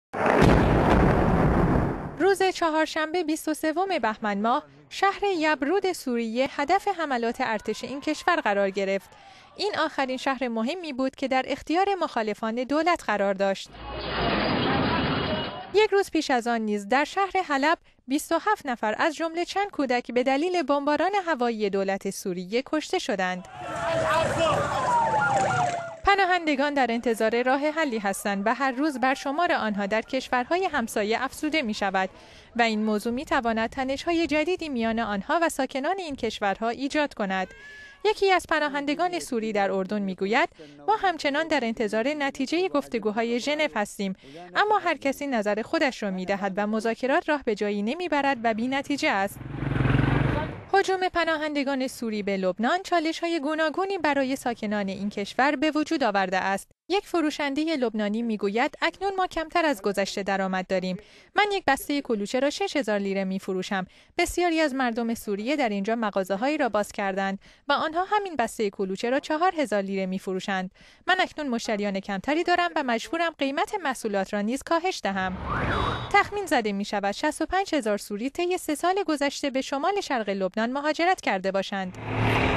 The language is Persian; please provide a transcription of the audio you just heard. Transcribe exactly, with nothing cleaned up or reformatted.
روز چهارشنبه بیست و سوم بهمن ماه شهر یبرود سوریه هدف حملات ارتش این کشور قرار گرفت. این آخرین شهر مهمی بود که در اختیار مخالفان دولت قرار داشت. یک روز پیش از آن نیز در شهر حلب بیست و هفت نفر از جمله چند کودک به دلیل بمباران هوایی دولت سوریه کشته شدند. پناهندگان در انتظار راه حلی هستند و هر روز بر شمار آنها در کشورهای همسایه افزوده می شود و این موضوع می تواند تنش‌های جدیدی میان آنها و ساکنان این کشورها ایجاد کند. یکی از پناهندگان سوری در اردن میگوید ما همچنان در انتظار نتیجه گفتگوهای ژنو هستیم، اما هر کسی نظر خودش را میدهد و مذاکرات راه به جایی نمیبرد و بی‌نتیجه است. هجوم پناهندگان سوری به لبنان چالش‌های گوناگونی برای ساکنان این کشور به وجود آورده است. یک فروشنده لبنانی میگوید اکنون ما کمتر از گذشته درآمد داریم. من یک بسته کلوچه را شش هزار لیره میفروشم. بسیاری از مردم سوریه در اینجا مغازه‌هایی را باز کردند و آنها همین بسته کلوچه را چهار هزار لیره میفروشند. من اکنون مشتریان کمتری دارم و مجبورم قیمت محصولات را نیز کاهش دهم. تخمین زده می شود شصت و پنج هزار سوری طی سه سال گذشته به شمال شرق لبنان مهاجرت کرده باشند.